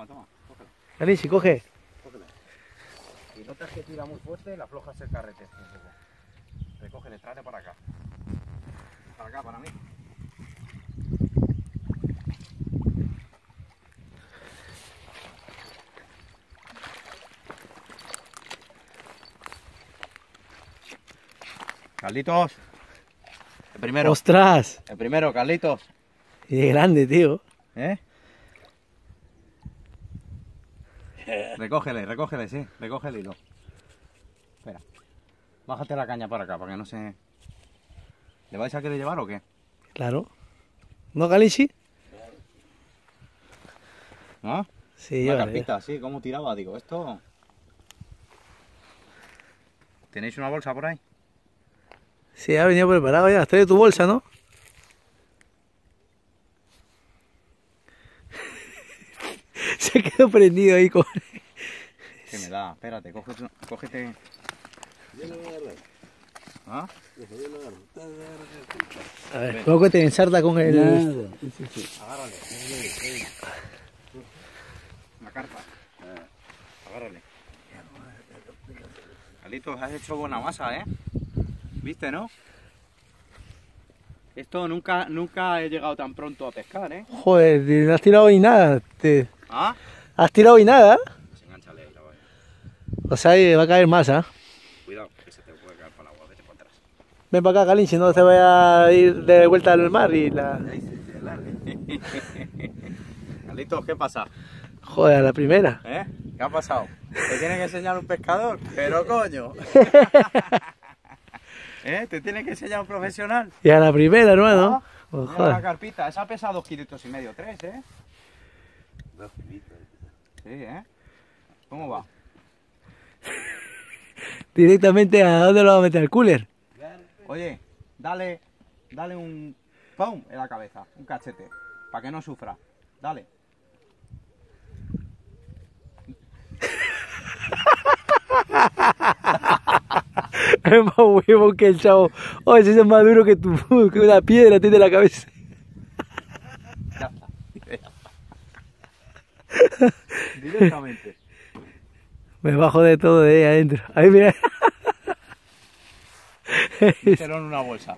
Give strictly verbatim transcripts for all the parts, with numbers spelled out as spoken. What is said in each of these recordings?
toma, toma, cógela. Calinchi, coge. Cógela. Si notas que tira muy fuerte, la aflojas el carrete. Un poco. Recógele, tráete para acá. Para acá, para mí. Carlitos. El primero. ¡Ostras! El primero, Carlitos. Y de grande, tío. ¿Eh? Recógele, recógele, sí. Recoge el hilo. Espera. Bájate la caña para acá, para que no se... ¿Le vais a querer llevar o qué? Claro. ¿No, Calinchi? ¿No? Sí, Una yo. carpita, sí, ¿cómo tiraba? Digo, esto... ¿Tenéis una bolsa por ahí? Sí, ha venido preparado ya. Has traído tu bolsa, ¿no? Se quedó prendido ahí con... ¿Qué me da? Espérate, cógete... cógete... ¿Ah? A ver, luego te ensarta con el... Agárrale. Una carpa. Agárrale. Carlitos, has hecho buena masa, ¿eh? ¿Viste, no? Esto nunca, nunca he llegado tan pronto a pescar, ¿eh? Joder, no has tirado y nada. Te... ¿Ah? ¿Has tirado y nada? Pues engánchale ahí la valla. O sea, ahí va a caer más, ¿ah? Cuidado, que se te puede caer para el agua, vete para atrás. Ven para acá, Calinchi, no te vaya a ir de vuelta al mar y la... Carlitos, ¿qué pasa? Joder, a la primera. ¿Eh? ¿Qué ha pasado? ¿Te tiene que enseñar un pescador? Pero coño. ¿Eh? ¿Te tiene que enseñar un profesional? Y a la primera, hermano. ¿No? Pues, Mira joder. la carpita, esa pesa dos kilitos y medio, tres, ¿eh? Dos kilitos. Sí, ¿eh? ¿Cómo va? Directamente a dónde lo va a meter, al cooler. Oye, dale, dale un pum en la cabeza, un cachete, para que no sufra. Dale. Es más huevo que el chavo. Oh, ese es más duro que, tu, que una piedra tiene la cabeza. Ya está. Directamente. Me bajo de todo de ahí adentro. Ahí mira. Mételo en una bolsa.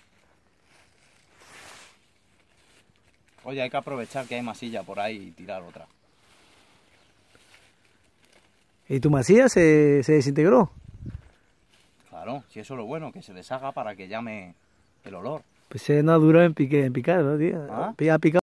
Oye, hay que aprovechar que hay masilla por ahí y tirar otra. ¿Y tu masilla se, se desintegró? Claro, si eso es lo bueno, que se deshaga para que llame el olor. Pues se no duró en, pique, en picar, ¿no, tío? ¿Ah? Ha picado.